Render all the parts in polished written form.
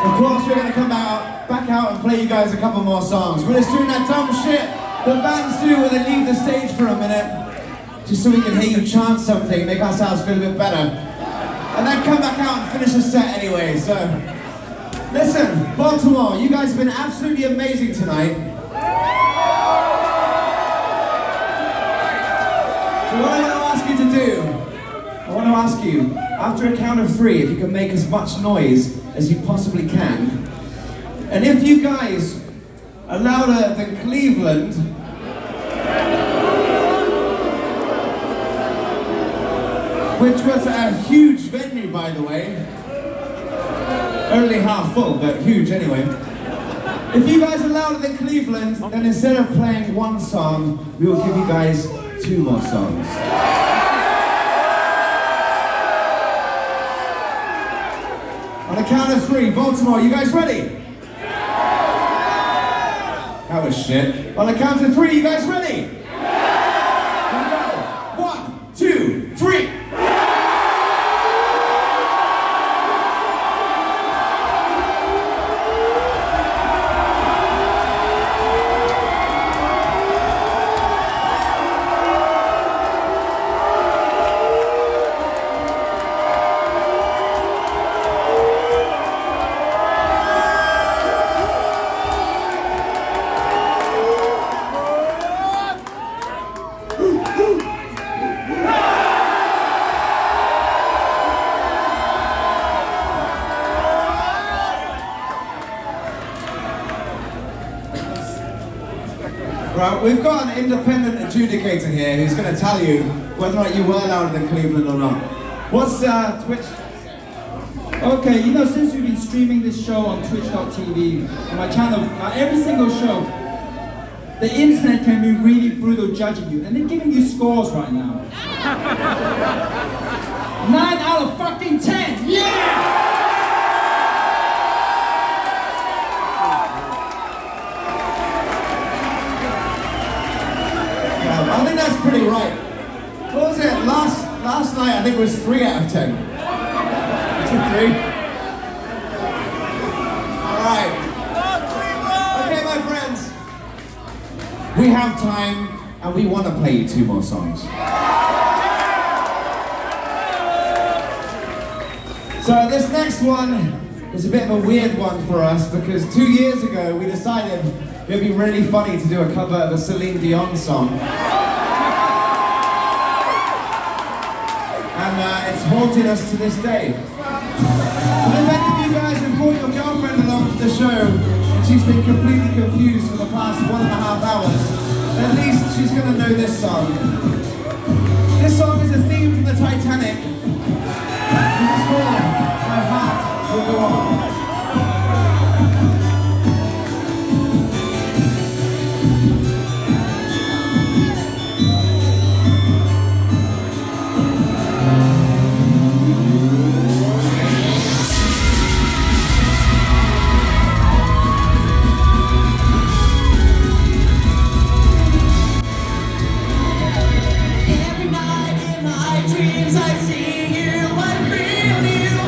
Of course, we're going to come back out and play you guys a couple more songs. We're just doing that dumb shit that bands do when they leave the stage for a minute, just so we can hear you chant something, make ourselves feel a bit better. And then come back out and finish the set anyway, so... Listen, Baltimore, you guys have been absolutely amazing tonight. So what I want to ask you to do, I want to ask you, after a count of 3, if you can make as much noise as you possibly can. And if you guys are louder than Cleveland, which was a huge venue, by the way. Only half full, but huge anyway. If you guys are louder than Cleveland, then instead of playing one song, we will give you guys 2 more songs. On the count of 3, Baltimore, you guys ready? That was shit. On the count of 3, you guys ready? Here we go. 1, 2, 3. Right, we've got an independent adjudicator here who's going to tell you whether or not you were louder than Cleveland or not. What's Twitch? Okay, you know, since we've been streaming this show on Twitch.tv, on my channel, every single show, the internet can be really brutal judging you, and they're giving you scores right now. 9 out of fucking 10! Yeah! I think that's pretty right. What was it? Last night I think it was 3 out of 10. 2, 3. Alright. Okay, my friends. We have time and we want to play you 2 more songs. So this next one is a bit of a weird one for us because 2 years ago we decided it would be really funny to do a cover of a Celine Dion song. And it's haunted us to this day. But if any of you guys have brought your girlfriend along to the show and she's been completely confused for the past 1.5 hours, at least she's going to know this song. This song is a theme from the Titanic. It's called My Heart Will Go On. Every night in my dreams I see you, I feel you.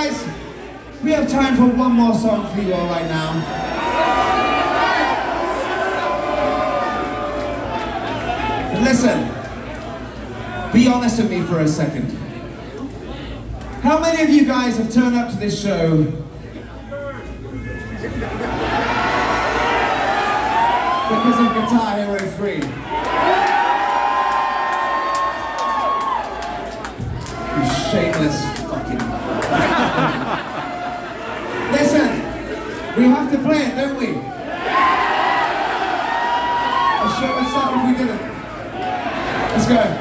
guys, we have time for one more song for you all right now. Listen, be honest with me for a second. How many of you guys have turned up to this show because of Guitar Hero 3? You shameless fucking... Listen, we have to play it, don't we? The show would suck if we didn't. Let's go.